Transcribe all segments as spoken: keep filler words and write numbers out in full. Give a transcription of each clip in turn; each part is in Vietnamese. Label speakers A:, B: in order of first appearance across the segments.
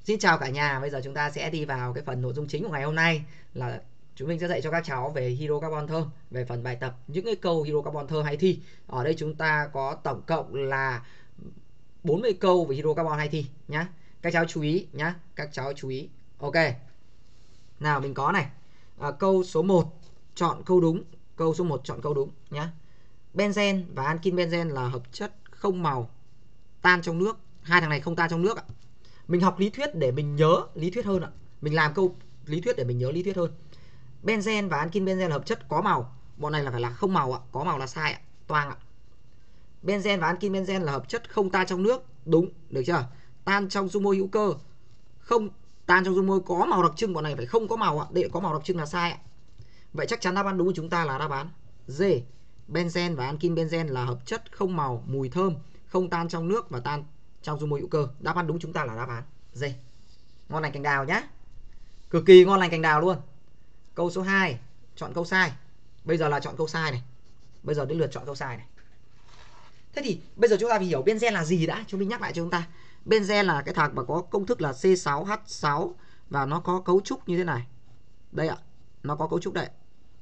A: Xin chào cả nhà, bây giờ chúng ta sẽ đi vào cái phần nội dung chính của ngày hôm nay là chúng mình sẽ dạy cho các cháu về hydrocarbon thơm, về phần bài tập những cái câu hydrocarbon thơm hay thi. Ở đây chúng ta có tổng cộng là bốn mươi câu về hydrocarbon hay thi nhá. Các cháu chú ý nhá, các cháu chú ý. Ok. Nào mình có này. À, câu số một chọn câu đúng, câu số một chọn câu đúng nhá. Benzen và alkyn benzen là hợp chất không màu, tan trong nước. Hai thằng này không tan trong nước ạ. Mình học lý thuyết để mình nhớ lý thuyết hơn ạ. Mình làm câu lý thuyết để mình nhớ lý thuyết hơn. Benzen và alkyn benzen là hợp chất có màu. Bọn này là phải là không màu ạ. Có màu là sai ạ. Toang ạ. Benzen và alkyn benzen là hợp chất không tan trong nước. Đúng, được chưa? Tan trong dung môi hữu cơ. Không tan trong dung môi có màu đặc trưng. Bọn này phải không có màu ạ. Đây có màu đặc trưng là sai ạ. Vậy chắc chắn đáp án đúng của chúng ta là đáp án D. Benzen và alkyn benzen là hợp chất không màu, mùi thơm, không tan trong nước và tan trong dung môi hữu cơ. Đáp án đúng chúng ta là đáp án D. Ngon lành cành đào nhá. Cực kỳ ngon lành cành đào luôn. Câu số hai, chọn câu sai. Bây giờ là chọn câu sai này. Bây giờ đến lượt chọn câu sai này. Thế thì bây giờ chúng ta phải hiểu benzen là gì đã. Chúng mình nhắc lại cho chúng ta. Benzen là cái thằng mà có công thức là C sáu H sáu và nó có cấu trúc như thế này. Đây ạ. Nó có cấu trúc đây.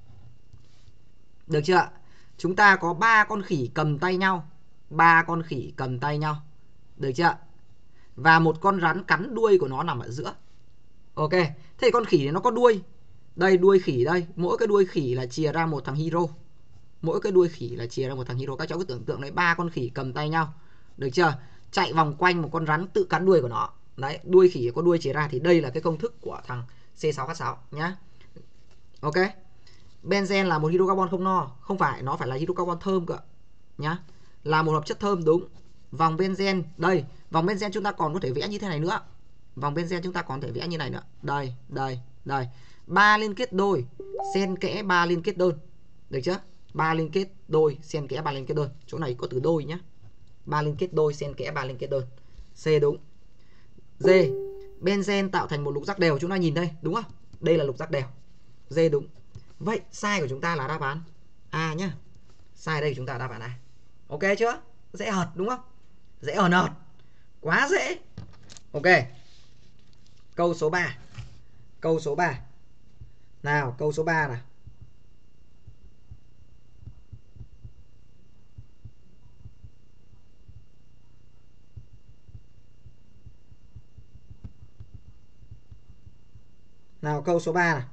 A: Được chưa? Chúng ta có ba con khỉ cầm tay nhau. ba con khỉ cầm tay nhau. Được chưa? Và một con rắn cắn đuôi của nó nằm ở giữa. Ok. Thế thì con khỉ này nó có đuôi. Đây đuôi khỉ đây. Mỗi cái đuôi khỉ là chìa ra một thằng hydro. Mỗi cái đuôi khỉ là chìa ra một thằng hydro. Các cháu cứ tưởng tượng đấy, ba con khỉ cầm tay nhau. Được chưa? Chạy vòng quanh một con rắn tự cắn đuôi của nó. Đấy, đuôi khỉ có đuôi chìa ra thì đây là cái công thức của thằng C sáu H sáu nhá. Ok. Benzen là một hydrocarbon không no. Không phải, nó phải là hydrocarbon thơm cơ nhá. Là một hợp chất thơm đúng. Vòng benzen đây, vòng benzen chúng ta còn có thể vẽ như thế này nữa. Vòng benzen chúng ta còn thể vẽ như này nữa. Đây, đây, đây. Ba liên kết đôi, xen kẽ ba liên kết đơn. Được chưa? Ba liên kết đôi, xen kẽ ba liên kết đơn. Chỗ này có từ đôi nhá. Ba liên kết đôi, xen kẽ ba liên kết đơn. C đúng. D. Benzen tạo thành một lục giác đều, chúng ta nhìn đây, đúng không? Đây là lục giác đều. D đúng. Vậy sai của chúng ta là đáp án A nhá. Sai đây chúng ta đáp án A. Ok chưa? Dễ hợt đúng không? Dễ ờn ợt. Quá dễ. Ok. Câu số ba. Câu số ba. Nào, câu số ba nào. Nào câu số ba nào.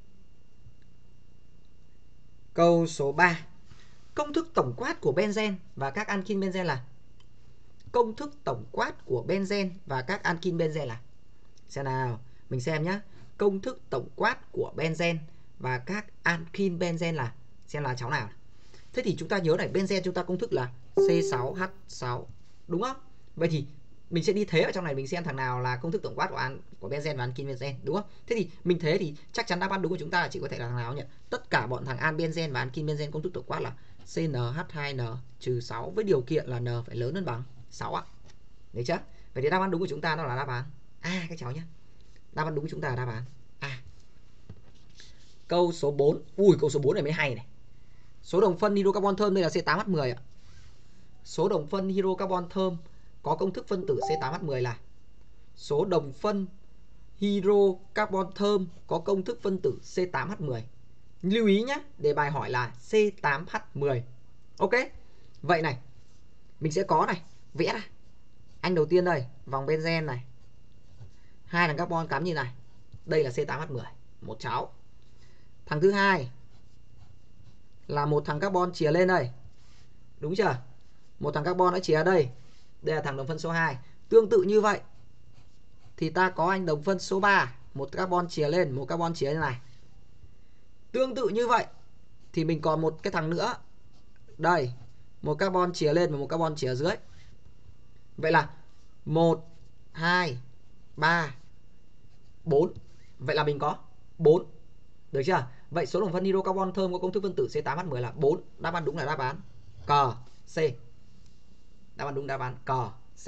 A: Câu số ba. Công thức tổng quát của benzen và các alkyn benzen là? Công thức tổng quát của benzen và các alkyn benzen là? Xem nào, mình xem nhé. Công thức tổng quát của benzen và các alkyn benzen là? Xem là cháu nào. Thế thì chúng ta nhớ này, benzen chúng ta công thức là C sáu H sáu. Đúng không? Vậy thì mình sẽ đi thế ở trong này, mình xem thằng nào là công thức tổng quát của, an, của benzen và alkyn benzen, đúng không? Thế thì mình thế thì chắc chắn đáp án đúng của chúng ta là chỉ có thể là thằng nào nhỉ? Tất cả bọn thằng an benzen và alkyn benzen công thức tổng quát là C N H hai N trừ sáu với điều kiện là N phải lớn hơn bằng sáu ạ. Được chưa? Vậy thì đáp án đúng của chúng ta đó là đáp án A các cháu nhé. Đáp án đúng của chúng ta là đáp án A. Câu số bốn. Ui, câu số bốn này mới hay này. Số đồng phân hydrocarbon thơm đây là C tám H mười ạ. Số đồng phân hydrocarbon thơm có công thức phân tử C tám H mười là? Số đồng phân hydrocarbon thơm có công thức phân tử C tám H mười. Lưu ý nhé, đề bài hỏi là C tám H mười. Ok. Vậy này, mình sẽ có này, vẽ này. Anh đầu tiên đây, vòng benzen này. Hai thằng carbon cắm như này. Đây là C tám H mười, một cháu. Thằng thứ hai là một thằng carbon chìa lên đây. Đúng chưa? Một thằng carbon nó chìa ở đây. Đây là thằng đồng phân số hai. Tương tự như vậy thì ta có anh đồng phân số ba, một carbon chìa lên, một carbon chìa như này. Tương tự như vậy thì mình còn một cái thằng nữa. Đây, một carbon chìa lên và một carbon chìa dưới. Vậy là một, hai, ba, bốn. Vậy là mình có bốn. Được chưa? Vậy số đồng phân hydrocarbon thơm có công thức phân tử C tám H mười là bốn. Đáp án đúng là đáp án cờ C. Đáp án đúng đáp án cờ C.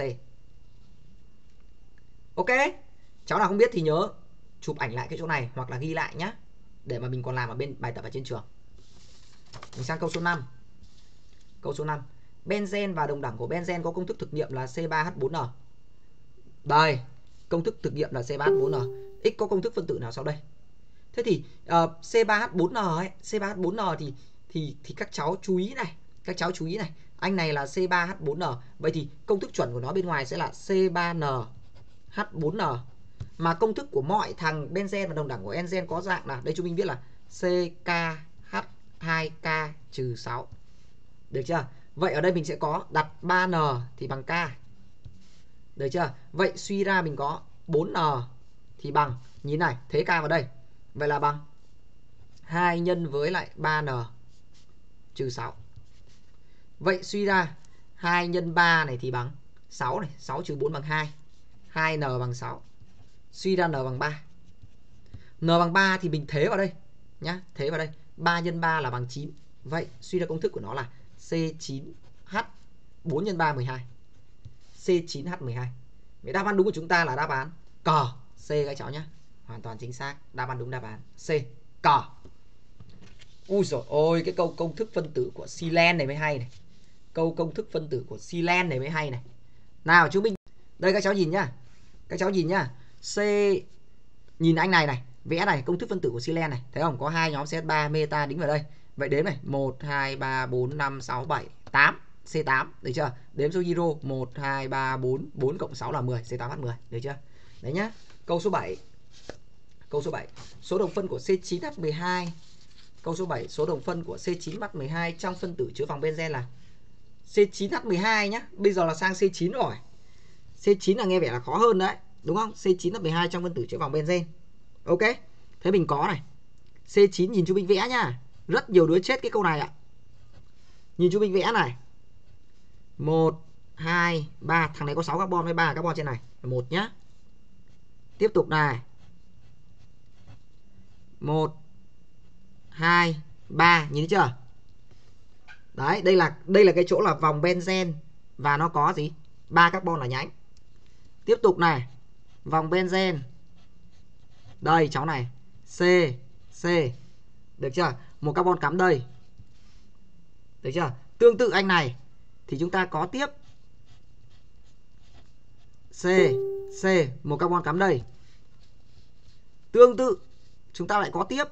A: Ok. Cháu nào không biết thì nhớ chụp ảnh lại cái chỗ này hoặc là ghi lại nhé, để mà mình còn làm ở bên bài tập ở trên trường. Mình sang câu số năm. Câu số năm. Benzen và đồng đẳng của benzen có công thức thực nghiệm là C ba H bốn N. Đây, công thức thực nghiệm là C ba H bốn N. X có công thức phân tử nào sau đây? Thế thì uh, C ba H bốn N ấy, C ba H bốn N thì thì thì các cháu chú ý này, các cháu chú ý này, anh này là C ba H bốn N. Vậy thì công thức chuẩn của nó bên ngoài sẽ là C ba N H bốn N. Mà công thức của mọi thằng benzen và đồng đẳng của enzen có dạng là, đây chúng mình biết là C K H hai K trừ sáu. Được chưa? Vậy ở đây mình sẽ có đặt ba N thì bằng K. Được chưa? Vậy suy ra mình có bốn N thì bằng, nhìn này, thế K vào đây. Vậy là bằng hai nhân với lại ba N trừ sáu. Vậy suy ra hai nhân ba này thì bằng sáu này, sáu trừ bốn bằng hai. hai N bằng sáu. Suy ra N bằng ba. N bằng ba thì mình thế vào đây nhá, thế vào đây. ba nhân ba là bằng chín. Vậy suy ra công thức của nó là C chín H bốn nhân ba mười hai. C chín H mười hai. Vậy đáp án đúng của chúng ta là đáp án cờ C các cháu nhé. Hoàn toàn chính xác. Đáp án đúng đáp án C, cờ. Ui dồi ôi, cái câu công thức phân tử của silen này mới hay này. Câu công thức phân tử của silen này mới hay này. Nào chúng mình, đây các cháu nhìn nhá. Các cháu nhìn nhá. C, nhìn anh này này, vẽ này, công thức phân tử của silen này. Thấy không? Có hai nhóm C H ba meta đính vào đây. Vậy đếm này, một, hai, ba, bốn, năm, sáu, bảy, tám. C tám, được chưa? Đếm số hydro một, hai, ba, bốn, bốn cộng sáu là mười, C tám H mười, được chưa? Đấy nhá. Câu số bảy. Câu số bảy, số đồng phân của C chín H mười hai. Câu số bảy, số đồng phân của C chín H mười hai trong phân tử chứa vòng benzen là C chín H mười hai nhá. Bây giờ là sang C chín rồi. C chín là nghe vẻ là khó hơn đấy, đúng không? C chín H mười hai trong phân tử chứa vòng benzen. Ok. Thế mình có này. C chín nhìn chú Minh vẽ nhá. Rất nhiều đứa chết cái câu này ạ. Nhìn chú Minh vẽ này. một, hai, ba. Thằng này có sáu carbon với ba carbon trên này. một nhá. Tiếp tục này. một, hai, ba. Nhìn thấy chưa? Đấy, đây là đây là cái chỗ là vòng benzen. Và nó có gì? ba carbon là nhánh. Tiếp tục này. Vòng benzen. Đây cháu này. C, C. Được chưa? Một carbon cắm đây. Được chưa? Tương tự anh này thì chúng ta có tiếp C, C, một carbon cắm đây. Tương tự chúng ta lại có tiếp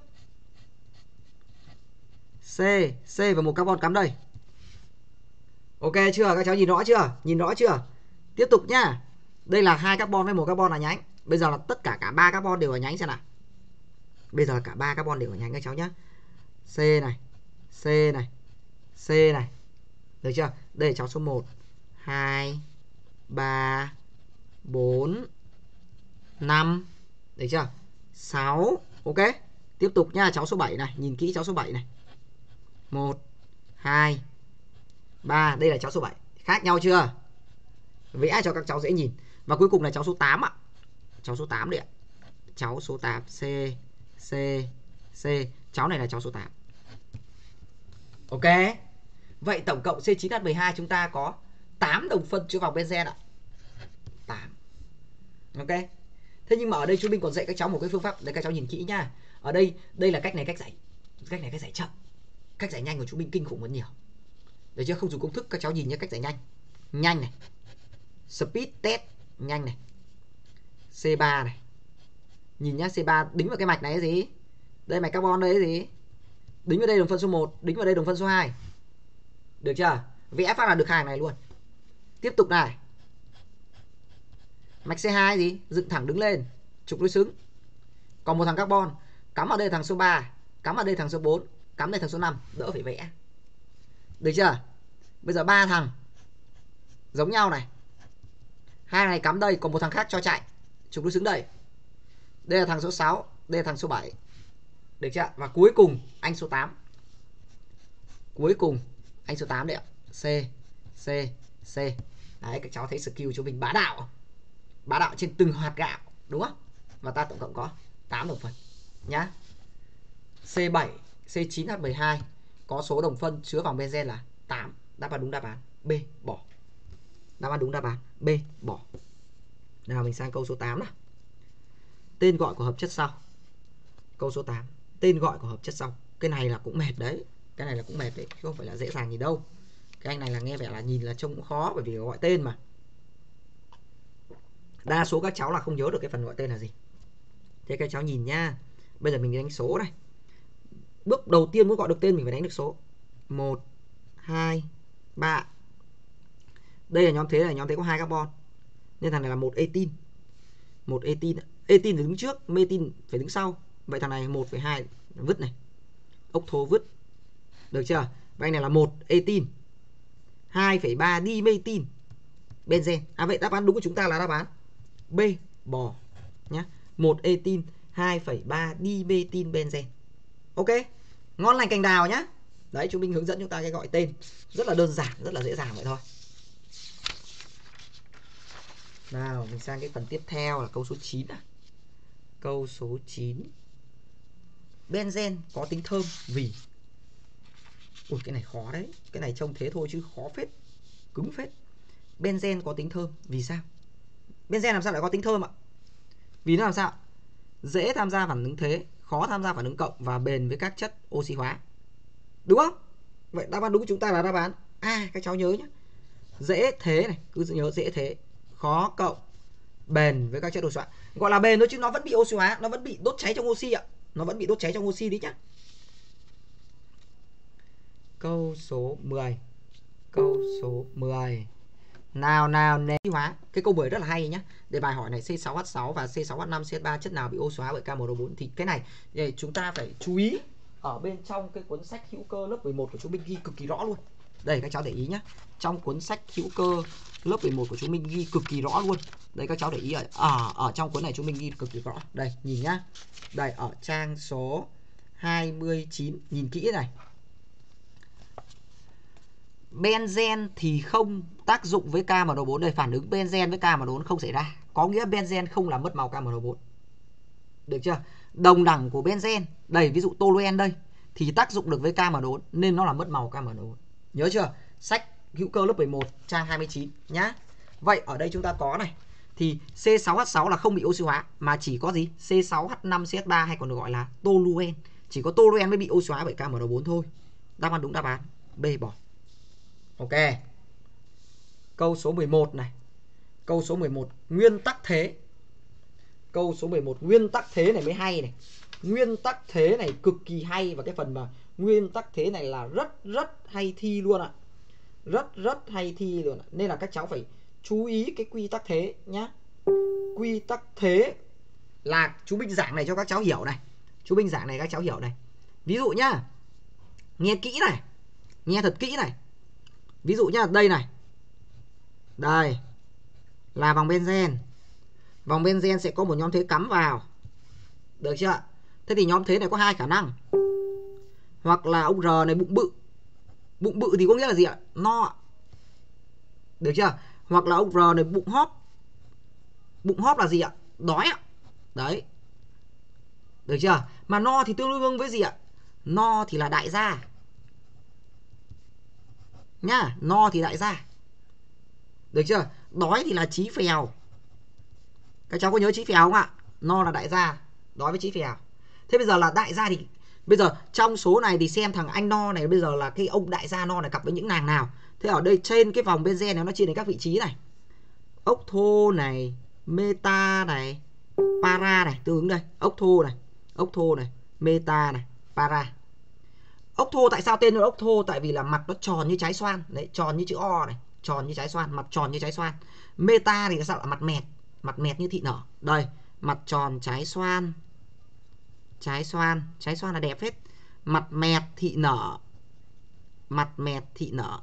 A: C, C và một carbon cắm đây. Ok chưa? Các cháu nhìn rõ chưa? Nhìn rõ chưa? Tiếp tục nhá. Đây là hai carbon với một carbon là nhánh. Bây giờ là tất cả cả ba carbon đều là nhánh xem nào. Bây giờ cả ba carbon đều là nhánh các cháu nhá. C này, C này, C này. Được chưa? Đây là cháu số một, hai, ba, bốn, năm. Được chưa? sáu. Ok. Tiếp tục nha, cháu số bảy này, nhìn kỹ cháu số bảy này. một, hai, ba, đây là cháu số bảy. Khác nhau chưa? Vẽ cho các cháu dễ nhìn. Và cuối cùng là cháu số tám ạ. Cháu số tám đấy ạ. Cháu số tám, C, C, C. Cháu này là cháu số tám. Ok. Vậy tổng cộng C chín H mười hai chúng ta có tám đồng phân chứa vòng benzen ạ. tám. Ok. Thế nhưng mà ở đây chú Minh còn dạy các cháu một cái phương pháp để các cháu nhìn kỹ nha. Ở đây, đây là cách này cách dạy. Cách này cách dạy chậm. Cách dạy nhanh của chú Minh kinh khủng hơn nhiều. Được chưa? Không dùng công thức, các cháu nhìn nhé, cách dạy nhanh. Nhanh này. Speed test nhanh này. C ba này. Nhìn nhá, C ba đính vào cái mạch này cái gì? Đây mạch carbon đây cái gì? Đính vào đây đồng phân số một, đính vào đây đồng phân số hai. Được chưa? Vẽ phát là được hàng này luôn. Tiếp tục này. Mạch C hai gì? Dựng thẳng đứng lên, trục đối xứng. Còn một thằng carbon, cắm vào đây thằng số ba, cắm vào đây thằng số bốn, cắm đây thằng số năm, đỡ phải vẽ. Được chưa? Bây giờ ba thằng giống nhau này. Hai này cắm đây, còn một thằng khác cho chạy, trục đối xứng đây. Đây là thằng số sáu, đây là thằng số bảy. Được chưa? Và cuối cùng anh số tám. Cuối cùng anh số tám đấy ạ. C, C, C. Đấy, các cháu thấy skill cho mình bá đạo. Bá đạo trên từng hạt gạo, đúng không? Và ta tổng cộng có tám đồng phân nhá. C bảy, C chín H mười hai có số đồng phân chứa vòng benzen là tám. Đáp án đúng đáp án B, bỏ. Đáp án đúng đáp án B, bỏ. Nào mình sang câu số tám nào. Tên gọi của hợp chất sau. Câu số tám. Tên gọi của hợp chất sau. Cái này là cũng mệt đấy. Cái này là cũng mệt đấy, chứ không phải là dễ dàng gì đâu. Cái anh này là nghe vẻ là nhìn là trông cũng khó, bởi vì gọi tên mà. Đa số các cháu là không nhớ được cái phần gọi tên là gì. Thế các cháu nhìn nhá. Bây giờ mình đánh số này. Bước đầu tiên muốn gọi được tên mình phải đánh được số một, hai, ba. Đây là nhóm thế này, nhóm thế có hai carbon. Nên thằng này là một etin. Một etin. Etin thì đứng trước, metin phải đứng sau. Vậy thằng này một phẩy hai vứt này. Ốc thô vứt. Được chưa? Và anh này là một etin. hai phẩy ba dimetin benzen. À vậy đáp án đúng của chúng ta là đáp án B, bò nhá. một etin, hai phẩy ba dimetin benzen. Ok. Ngon lành cành đào nhá. Đấy, chúng mình hướng dẫn chúng ta cái gọi tên rất là đơn giản, rất là dễ dàng vậy thôi. Nào, mình sang cái phần tiếp theo là câu số chín à. Câu số chín. Benzen có tính thơm vì. Ui, cái này khó đấy. Cái này trông thế thôi chứ khó phết. Cứng phết. Benzen có tính thơm vì sao? Benzen làm sao lại có tính thơm ạ? Vì nó làm sao? Dễ tham gia phản ứng thế, khó tham gia phản ứng cộng và bền với các chất oxy hóa. Đúng không? Vậy đáp án đúng của chúng ta là đáp án A. Các cháu nhớ nhé. Dễ thế này, cứ nhớ dễ thế, khó cộng, bền với các chất oxy hóa. Gọi là bền thôi chứ nó vẫn bị oxy hóa, nó vẫn bị đốt cháy trong oxy ạ. Nó vẫn bị đốt cháy trong oxy đi nhá. Câu số mười. Câu số mười. Nào nào nền hóa. Cái câu mười rất là hay nhá. Đề bài hỏi này C sáu H sáu và C sáu H năm C H ba chất nào bị oxy hóa bởi K M O bốn. Thì cái này để chúng ta phải chú ý. Ở bên trong cái cuốn sách hữu cơ lớp mười một của chúng mình ghi cực kỳ rõ luôn. Đây các cháu để ý nhá. Trong cuốn sách hữu cơ lớp mười một của chúng mình ghi cực kỳ rõ luôn. Đây các cháu để ý ở ở, ở trong cuốn này chúng mình ghi cực kỳ rõ. Đây nhìn nhá. Đây ở trang số hai mươi chín, nhìn kỹ này. Benzen thì không tác dụng với K M N O bốn. Đây, phản ứng benzen với K M N O bốn không xảy ra. Có nghĩa benzen không làm mất màu K M N O bốn. Được chưa? Đồng đẳng của benzen, đây ví dụ toluen đây, thì tác dụng được với K M N O bốn nên nó làm mất màu K M N O bốn. Nhớ chưa? Sách hữu cơ lớp mười một trang hai mươi chín nhá. Vậy ở đây chúng ta có này, thì C sáu H sáu là không bị oxy hóa mà chỉ có gì? C sáu H năm C H ba hay còn được gọi là toluen. Chỉ có toluen mới bị oxy hóa bởi K M N O bốn thôi. Đáp án đúng đáp án B, bỏ. Ok. Câu số mười một này. Câu số mười một, nguyên tắc thế. Câu số mười một, nguyên tắc thế này mới hay này. Nguyên tắc thế này cực kỳ hay. Và cái phần mà nguyên tắc thế này là rất rất hay thi luôn ạ. Rất rất hay thi luôn ạ. Nên là các cháu phải chú ý cái quy tắc thế nhá. Quy tắc thế là chú Minh giảng này cho các cháu hiểu này. Chú Minh giảng này các cháu hiểu này. Ví dụ nhá. Nghe kỹ này. Nghe thật kỹ này. Ví dụ nhá, đây này. Đây là vòng benzen. Vòng benzen sẽ có một nhóm thế cắm vào. Được chưa? Thế thì nhóm thế này có hai khả năng. Hoặc là ông R này bụng bự. Bụng bự thì có nghĩa là gì ạ? No. Được chưa? Hoặc là ông R này bụng hóp. Bụng hóp là gì ạ? Đói ạ. Đấy. Được chưa? Mà no thì tương đương với gì ạ? No thì là đại gia. Nhá, no thì đại gia. Được chưa? Đói thì là chí phèo. Các cháu có nhớ chí phèo không ạ? No là đại gia, đói với chí phèo. Thế bây giờ là đại gia thì bây giờ trong số này thì xem thằng anh no này bây giờ là cái ông đại gia no này cặp với những nàng nào. Thế ở đây trên cái vòng benzen này nó chia thành các vị trí này. Ốc thô này, meta này, para này, tương ứng đây. Ốc thô này, ốc thô này, meta này, para. Ốc thô tại sao tên là ốc thô? Tại vì là mặt nó tròn như trái xoan. Đấy, tròn như chữ O này, tròn như trái xoan, mặt tròn như trái xoan. Meta thì sao là mặt mẹt, mặt mẹt như thị nở. Đây, mặt tròn trái xoan. Trái xoan, trái xoan là đẹp hết. Mặt mẹt thị nở. Mặt mẹt thị nở.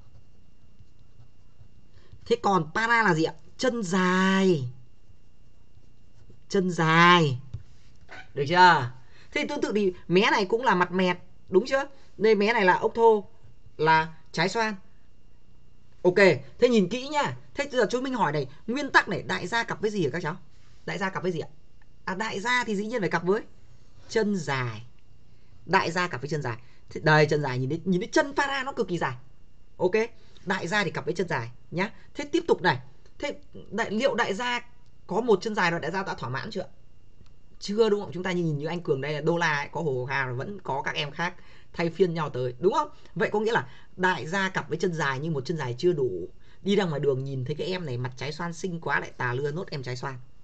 A: Thế còn para là gì ạ? Chân dài. Chân dài. Được chưa? Thế tương tự thì mé này cũng là mặt mẹt, đúng chưa? Đây mé này là ốc thô, là trái xoan. Ok, thế nhìn kỹ nhá. Thế giờ chúng mình hỏi này, nguyên tắc này đại gia cặp với gì hả các cháu? Đại gia cặp với gì ạ? À đại gia thì dĩ nhiên phải cặp với chân dài. Đại gia cặp với chân dài. Thế đây chân dài, nhìn thấy nhìn thấy chân para nó cực kỳ dài. Ok, đại gia thì cặp với chân dài nhá. Thế tiếp tục này. Thế đại, liệu đại gia có một chân dài rồi đại gia đã thỏa mãn chưa? Chưa đúng không? Chúng ta nhìn như anh Cường đây là đô la ấy, có hồ hà vẫn có các em khác thay phiên nhau tới, đúng không? Vậy có nghĩa là đại gia cặp với chân dài nhưng một chân dài chưa đủ. Đi ra ngoài đường nhìn thấy cái em này mặt trái xoan xinh quá lại tà lưa nốt em trái xoan.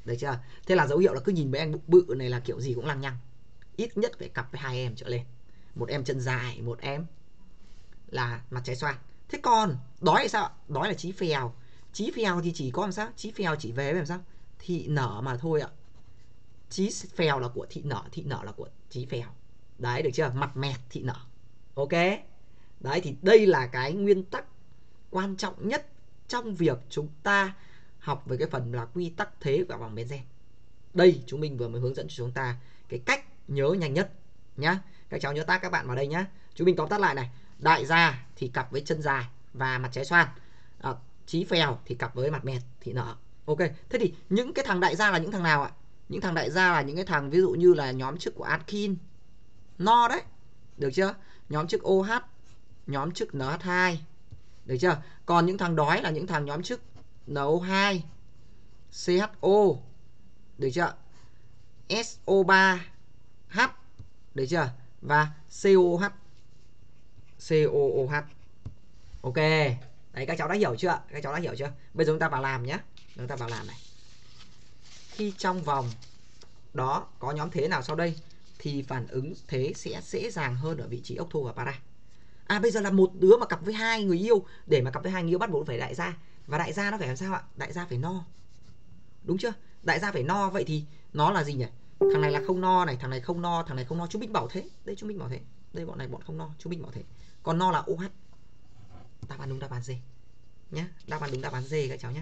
A: Được chưa? Thế là dấu hiệu là cứ nhìn mấy anh bụng bự này là kiểu gì cũng lăng nhăng. Ít nhất phải cặp với hai em trở lên. Một em chân dài, một em là mặt trái xoan. Thế còn đói thì sao ạ? Đói là chí phèo. Chí phèo thì chỉ có làm sao? Chí phèo chỉ về làm sao? Thị nở mà thôi ạ. Chí phèo là của thị nở, thị nở là của chí phèo. Đấy, được chưa? Mặt mẹt thị nở. Ok. Đấy, thì đây là cái nguyên tắc quan trọng nhất trong việc chúng ta học về cái phần là quy tắc thế của vòng Benzen. Đây chúng mình vừa mới hướng dẫn cho chúng ta cái cách nhớ nhanh nhất nhá. Các cháu nhớ tag các bạn vào đây nhá. Chúng mình tóm tắt lại này. Đại gia thì cặp với chân dài và mặt trái xoan. À, chí phèo thì cặp với mặt mẹt thị nở. Ok. Thế thì những cái thằng đại gia là những thằng nào ạ? Những thằng đại gia là những cái thằng ví dụ như là nhóm chức của alkene no đấy. Được chưa? Nhóm chức OH, nhóm chức en hát hai. Được chưa? Còn những thằng đói là những thằng nhóm chức en o hai, xê hát o. Được chưa? ét o ba hát. Được chưa? Và xê o hát. xê o o hát. Ok. Đấy, các cháu đã hiểu chưa? Các cháu đã hiểu chưa? Bây giờ chúng ta vào làm nhé. Chúng ta vào làm này. Khi trong vòng đó có nhóm thế nào sau đây thì phản ứng thế sẽ dễ dàng hơn ở vị trí ốc thô và para. À, bây giờ là một đứa mà cặp với hai người yêu. Để mà cặp với hai người yêu bắt buộc phải đại gia. Và đại gia nó phải làm sao ạ? Đại gia phải no. Đúng chưa? Đại gia phải no. Vậy thì nó là gì nhỉ? Thằng này là không no này, thằng này không no, thằng này không no. Chú Bích bảo thế. Đây chú Bích bảo thế. Đây bọn này bọn không no, chú Bích bảo thế. Còn no là ô hát. Đáp án đúng đáp án D nhá. Đáp án đúng đáp án D các cháu nhé.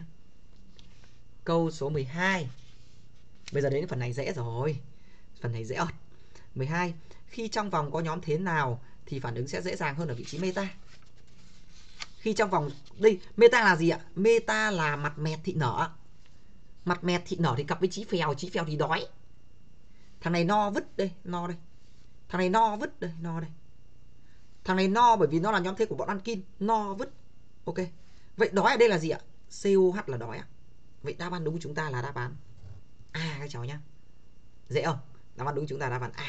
A: Câu số mười hai. Bây giờ đến phần này dễ rồi. Phần này dễ ợt. mười hai. Khi trong vòng có nhóm thế nào thì phản ứng sẽ dễ dàng hơn ở vị trí meta. Khi trong vòng đây, meta là gì ạ? Meta là mặt mẹt thị nở. Mặt mẹt thị nở thì cặp với chí phèo, chí phèo thì đói. Thằng này no vứt đây, no đây. Thằng này no vứt đây, no đây. Thằng này no bởi vì nó là nhóm thế của bọn alkene, no vứt. Ok. Vậy đói ở đây là gì ạ? xê o hát là đói ạ. Vậy đáp án đúng của chúng ta là đáp án A các cháu nhá. Dễ không? Đáp án đúng của chúng ta là đáp án A.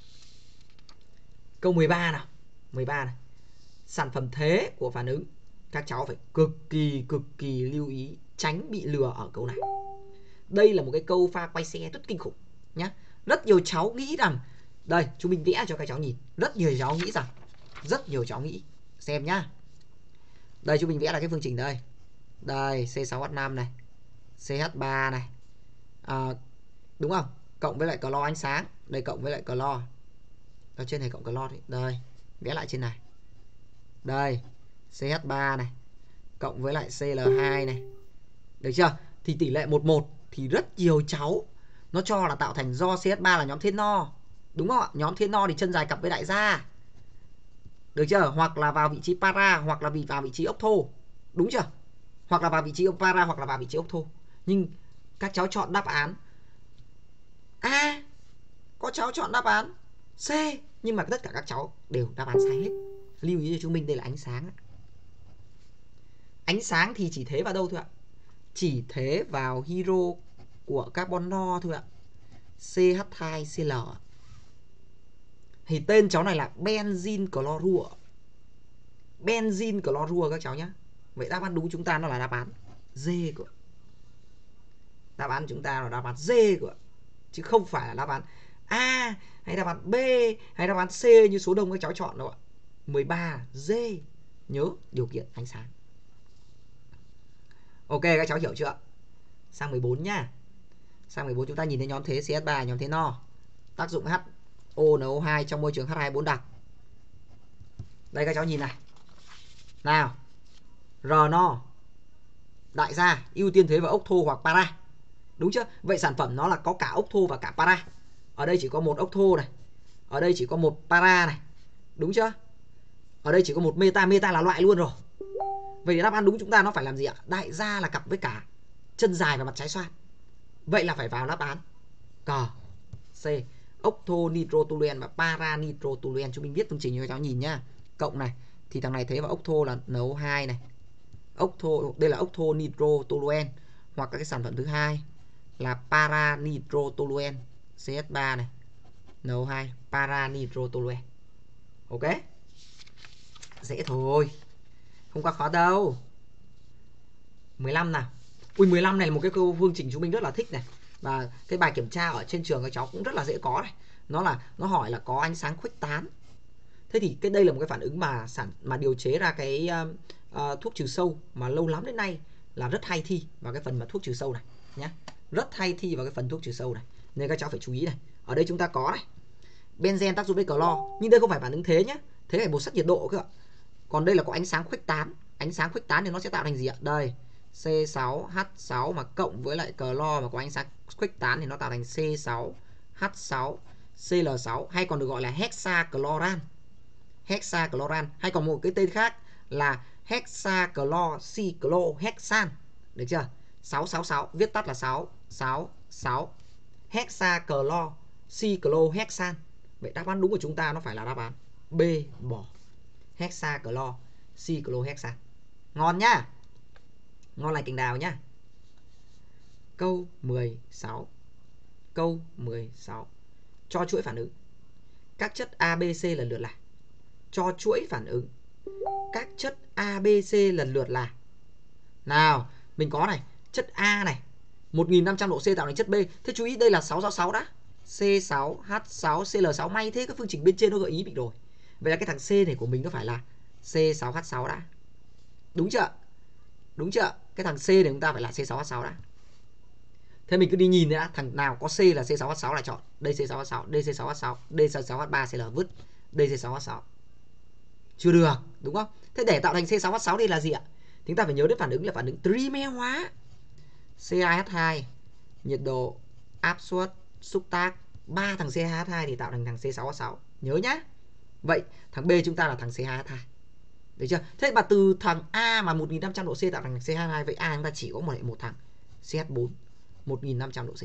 A: Câu mười ba nào. mười ba này. Sản phẩm thế của phản ứng. Các cháu phải cực kỳ cực kỳ lưu ý tránh bị lừa ở câu này. Đây là một cái câu pha quay xe rất kinh khủng nhá. Rất nhiều cháu nghĩ rằng, đây chúng mình vẽ cho các cháu nhìn. Rất nhiều cháu nghĩ rằng, rất nhiều cháu nghĩ. Xem nhá. Đây chúng mình vẽ là cái phương trình đây. Đây xê sáu hát năm này, xê hát ba này. À, đúng không? Cộng với lại clo ánh sáng. Đây cộng với lại clo. Ở trên này cộng clo đấy. Đây, vẽ lại trên này. Đây, xê hát ba này cộng với lại xê lờ hai này. Được chưa? Thì tỷ lệ một một thì rất nhiều cháu nó cho là tạo thành do xê hát ba là nhóm thiên no. Đúng không ạ? Nhóm thiên no thì chân dài cặp với đại gia. Được chưa? Hoặc là vào vị trí para, hoặc là vào vị trí ốc thô. Đúng chưa? Hoặc là vào vị trí para, hoặc là vào vị trí ốc thô. Nhưng các cháu chọn đáp án A. Có cháu chọn đáp án C. Nhưng mà tất cả các cháu đều đáp án sai hết. Lưu ý cho chúng mình đây là ánh sáng. Ánh sáng thì chỉ thế vào đâu thôi ạ? Chỉ thế vào hydro của carbon no thôi ạ. xê hát hai xê lờ. Thì tên cháu này là benzene chlorua. Benzene chlorua các cháu nhé. Vậy đáp án đúng chúng ta nó là đáp án D của. Đáp án chúng ta là đáp án D của. Chứ không phải là đáp án A hay đáp án B hay đáp án C như số đông các cháu chọn đâu ạ. mười ba D. Nhớ điều kiện ánh sáng. Ok các cháu hiểu chưa? Sang mười bốn nhá. Sang mười bốn chúng ta nhìn thấy nhóm thế xê hát ba, nhóm thế no. Tác dụng H O N O hai trong môi trường H hai bốn đặc. Đây các cháu nhìn này. Nào. R no. Đại gia ưu tiên thế vào ốc thô hoặc para. Đúng chưa? Vậy sản phẩm nó là có cả ốc thô và cả para. Ở đây chỉ có một ốc thô này. Ở đây chỉ có một para này. Đúng chưa? Ở đây chỉ có một meta. Meta là loại luôn rồi. Vậy thì đáp án đúng chúng ta nó phải làm gì ạ? Đại gia là cặp với cả chân dài và mặt trái xoan. Vậy là phải vào đáp án cờ C. Ốc thô nitrotoluen và para nitrotoluen. Chúng mình viết phương trình cho các cháu nhìn nhá. Cộng này thì thằng này thế vào ốc thô là en o hai này. Ốc thô, đây là ốc thô nitrotoluen. Hoặc là cái sản phẩm thứ hai là para nitrotoluen xê hát ba này, en o hai, para nitrotoluen. Ok. Dễ thôi. Không quá khó đâu. mười lăm nào. Ui mười lăm này là một cái câu phương trình chúng mình rất là thích này. Và cái bài kiểm tra ở trên trường các cháu cũng rất là dễ có này. Nó là nó hỏi là có ánh sáng khuếch tán. Thế thì cái đây là một cái phản ứng mà sản mà điều chế ra cái uh, uh, thuốc trừ sâu mà lâu lắm đến nay là rất hay thi vào cái phần mà thuốc trừ sâu này nhé. Rất hay thi vào cái phần thuốc trừ sâu này. Nên các cháu phải chú ý này. Ở đây chúng ta có này. Benzen tác dụng với clo, nhưng đây không phải phản ứng thế nhé. Thế là bột sắt nhiệt độ cơ ạ. Còn đây là có ánh sáng khuếch tán. Ánh sáng khuếch tán thì nó sẽ tạo thành gì ạ? Đây, C sáu H sáu mà cộng với lại clo mà có ánh sáng khuếch tán thì nó tạo thành C sáu H sáu C L sáu, hay còn được gọi là hexacloran. Hexacloran, hay còn một cái tên khác là hexaclocyclohexan. Được chưa? sáu sáu sáu, viết tắt là sáu sáu sáu. Hexaclocyclohexan. Vậy đáp án đúng của chúng ta nó phải là đáp án B, bỏ. Hexaclocyclohexan. Ngon nhá. Ngon lành cành đào nhá. Câu mười sáu. Câu mười sáu. Cho chuỗi phản ứng các chất A, B, C lần lượt là. Cho chuỗi phản ứng các chất A, B, C lần lượt là. Nào, mình có này, chất A này, một nghìn năm trăm độ C tạo thành chất B. Thế chú ý đây là sáu sáu sáu đã. C sáu H sáu C L sáu, may thế các phương trình bên trên nó gợi ý mình rồi. Vậy là cái thằng C này của mình nó phải là C sáu H sáu đã. Đúng chưa? Đúng chưa? Cái thằng C này chúng ta phải là C sáu H sáu đã. Thế mình cứ đi nhìn đã, thằng nào có C là C sáu H sáu là chọn. Đây C sáu H sáu, đây C sáu H sáu, đây C sáu H ba C L vứt, đây C sáu H sáu. Chưa được, đúng không? Thế để tạo thành C sáu H sáu đây là gì ạ? Chúng ta phải nhớ đến phản ứng là phản ứng trimer hóa. C hai H hai, nhiệt độ, áp suất, xúc tác, ba thằng C hai H hai thì tạo thành thằng C sáu H sáu. Nhớ nhá. Vậy thằng B chúng ta là thằng C hai H hai. Được chưa? Thế mà từ thằng A mà một nghìn năm trăm độ C tạo thành thằng C hai H hai, vậy A chúng ta chỉ có một, một thằng C H bốn một nghìn năm trăm độ C.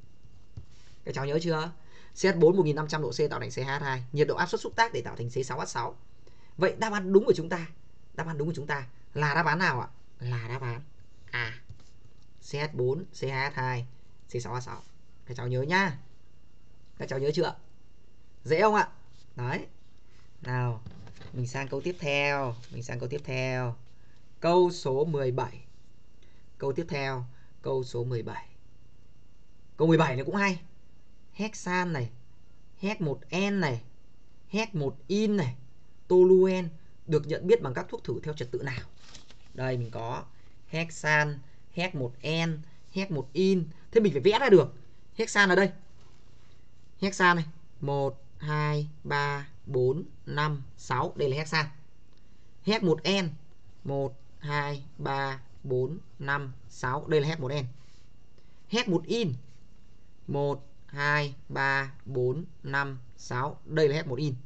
A: Các cháu nhớ chưa? C H bốn một nghìn năm trăm độ C tạo thành C hai H hai, nhiệt độ áp suất xúc tác để tạo thành C sáu H sáu. Vậy đáp án đúng của chúng ta, đáp án đúng của chúng ta là đáp án nào ạ? Là đáp án A. C H bốn, C hai H hai, C sáu H sáu. Các cháu nhớ nhá. Các cháu nhớ chưa? Dễ không ạ? Đấy. Nào, mình sang câu tiếp theo, mình sang câu tiếp theo. Câu số mười bảy. Câu tiếp theo, câu số mười bảy. Câu mười bảy này cũng hay. Hexan này, Hex một N này, Hex một in này, toluen được nhận biết bằng các thuốc thử theo trật tự nào? Đây mình có hexan, Hex một N, Hex một in. Thế mình phải vẽ ra được. Hexan ở đây. Hexan này, một, hai, ba, bốn, năm, sáu. Đây là hexan. Hex một N, một, hai, ba, bốn, năm, sáu. Đây là Hex một N. Hex một in, một, hai, ba, bốn, năm, sáu. Đây là Hex một in.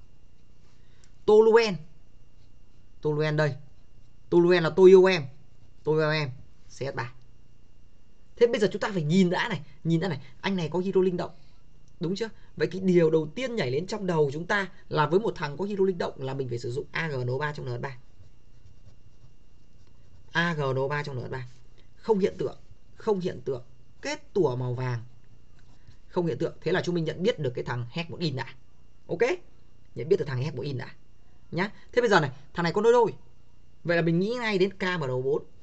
A: Toluen. Toluen đây. Toluen là toiom. Toiom C H ba. Thế bây giờ chúng ta phải nhìn đã này, nhìn đã này, anh này có hydro linh động. Đúng chưa? Vậy cái điều đầu tiên nhảy lên trong đầu chúng ta là với một thằng có hydro linh động là mình phải sử dụng a G N O ba trong N H ba. a G N O ba trong N H ba. Không hiện tượng, không hiện tượng kết tủa màu vàng. Không hiện tượng, thế là chúng mình nhận biết được cái thằng Hex một in đã. Ok? Nhận biết được thằng Hex một in đã. Nhá. Thế bây giờ này, thằng này có nối đôi. Vậy là mình nghĩ ngay đến K M N O bốn.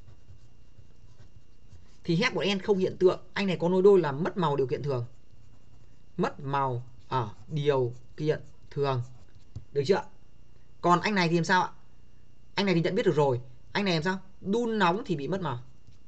A: Thì Hex một N không hiện tượng, anh này có nối đôi là mất màu điều kiện thường. Mất màu ở điều kiện thường. Được chưa? Còn anh này thì làm sao ạ? Anh này thì nhận biết được rồi. Anh này làm sao? Đun nóng thì bị mất màu.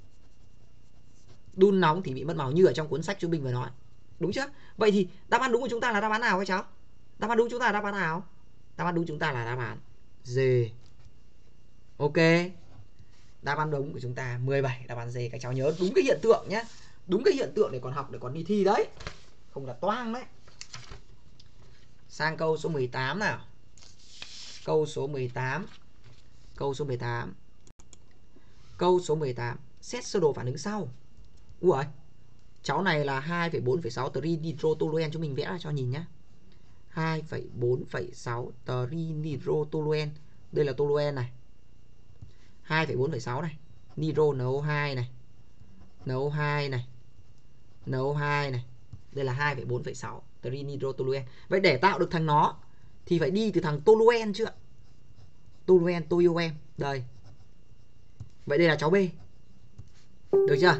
A: Đun nóng thì bị mất màu như ở trong cuốn sách chú Bình vừa nói. Đúng chưa? Vậy thì đáp án đúng của chúng ta là đáp án nào các cháu? Đáp án đúng của chúng ta là đáp án nào? Đáp án đúng của chúng ta là đáp án D. Ok. Đáp án đúng của chúng ta mười bảy, đáp án D. Các cháu nhớ đúng cái hiện tượng nhé. Đúng cái hiện tượng để còn học, để còn đi thi đấy. Không là toang đấy. Sang câu số mười tám nào. Câu số mười tám. Câu số mười tám. Câu số mười tám. Xét sơ đồ phản ứng sau. Ui, cháu này là hai phẩy bốn phẩy sáu trinitro-toluen, chúng mình vẽ ra cho nhìn nhé. hai phẩy bốn phẩy sáu trinitro-toluen. Đây là toluen này. hai phẩy bốn phẩy sáu này. Nitro N O hai này. N O hai này. N O hai này. Đây là hai phẩy bốn phẩy sáu trinitro-toluen. Vậy để tạo được thằng nó thì phải đi từ thằng toluen chưa? Toluen, toiom. Đây. Vậy đây là cháu B. Được chưa?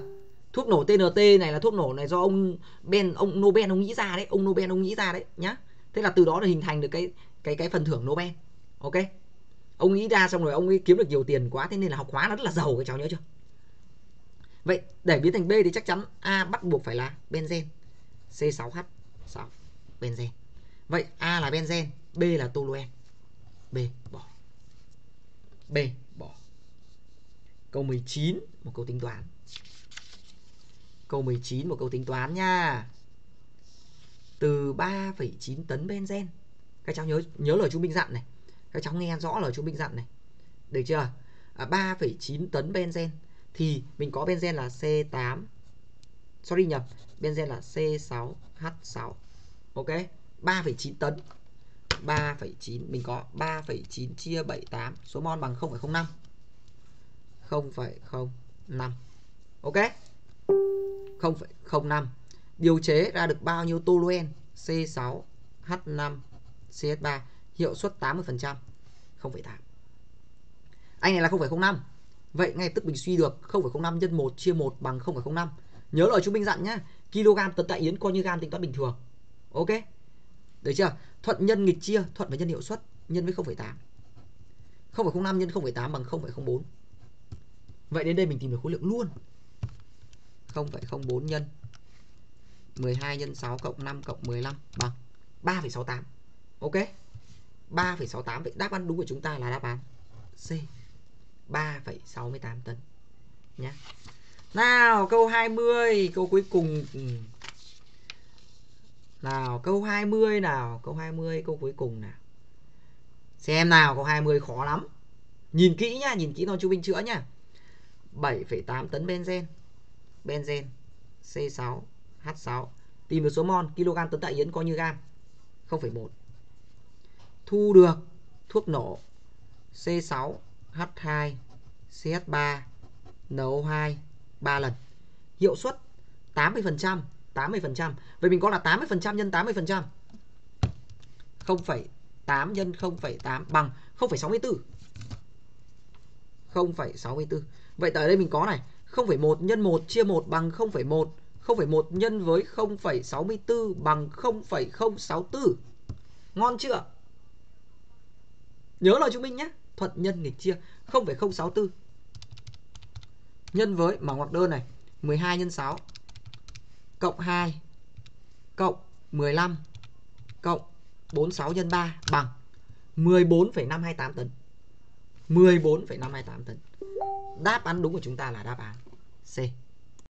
A: Thuốc nổ tê en tê này là thuốc nổ này do ông Ben, ông Nobel ông nghĩ ra đấy, ông Nobel ông nghĩ ra đấy nhá. Thế là từ đó là hình thành được cái cái cái phần thưởng Nobel. Ok. Ông nghĩ ra xong rồi ông ấy kiếm được nhiều tiền quá, thế nên là học hóa nó rất là giàu, các cháu nhớ chưa? Vậy để biến thành B thì chắc chắn A bắt buộc phải là benzen, xê sáu H sáu benzen. Vậy A là benzen, B là toluen. B bỏ. B bỏ. Câu mười chín, một câu tính toán. Câu mười chín, một câu tính toán nha. Từ ba phẩy chín tấn benzen. Các cháu nhớ nhớ lời chú Minh dặn này. Các cháu nghe rõ lời chú Minh dặn này. Được chưa? À, ba phẩy chín tấn benzen thì mình có benzen là xê tám. Sorry nhầm, benzen là xê sáu H sáu. Ok, ba phẩy chín tấn. ba phẩy chín mình có ba phẩy chín chia bảy mươi tám, số mol bằng không phẩy không năm. không phẩy không năm. Ok. không phẩy không năm. Điều chế ra được bao nhiêu toluen? xê sáu H năm C H ba, hiệu suất tám mươi phần trăm. không phẩy tám. Anh này là không phẩy không năm. Vậy ngay tức mình suy được không phẩy không năm nhân một chia một bằng không phẩy không năm. Nhớ lời chú Minh dặn nhá, kg tấn tại yến coi như gam tính toán bình thường. Ok. Được chưa? Thuận nhân nghịch chia, thuận với nhân hiệu suất nhân với không phẩy tám. không phẩy không năm nhân không phẩy tám bằng không phẩy không bốn. Vậy đến đây mình tìm được khối lượng luôn. không phẩy không bốn nhân mười hai nhân sáu cộng năm cộng mười lăm bằng ba phẩy sáu tám. Ok. ba phẩy sáu tám. Vậy đáp án đúng của chúng ta là đáp án C, ba phẩy sáu mươi tám tấn nhé. Nào câu hai mươi, câu cuối cùng. Nào câu hai mươi nào, câu hai mươi, câu cuối cùng nào. Xem nào, câu hai mươi khó lắm. Nhìn kỹ nhá, nhìn kỹ thôi chú Minh chữa nhá. bảy phẩy tám tấn benzen. Benzen xê sáu H sáu. Tìm được số mol, kg tấn tại yến coi như gam. không phẩy một. Thu được thuốc nổ xê sáu H hai C H ba N O hai ba lần. Hiệu suất tám mươi phần trăm, tám mươi phần trăm. Vậy mình có là tám mươi phần trăm nhân tám mươi phần trăm. không phẩy tám nhân không phẩy tám bằng không phẩy sáu mươi tư. không phẩy sáu mươi tư. Vậy tại đây mình có này, không phẩy một nhân một chia một bằng không phẩy một. không phẩy một nhân với không phẩy sáu mươi tư bằng không phẩy không sáu tư. Ngon chưa? Nhớ lời chúng mình nhé, thuận nhân nghịch chia, không phẩy không sáu tư nhân với mở ngoặc đơn này, mười hai nhân sáu cộng hai cộng mười lăm cộng bốn mươi sáu nhân ba bằng mười bốn phẩy năm hai tám tấn. mười bốn phẩy năm hai tám tấn. Đáp án đúng của chúng ta là đáp án C.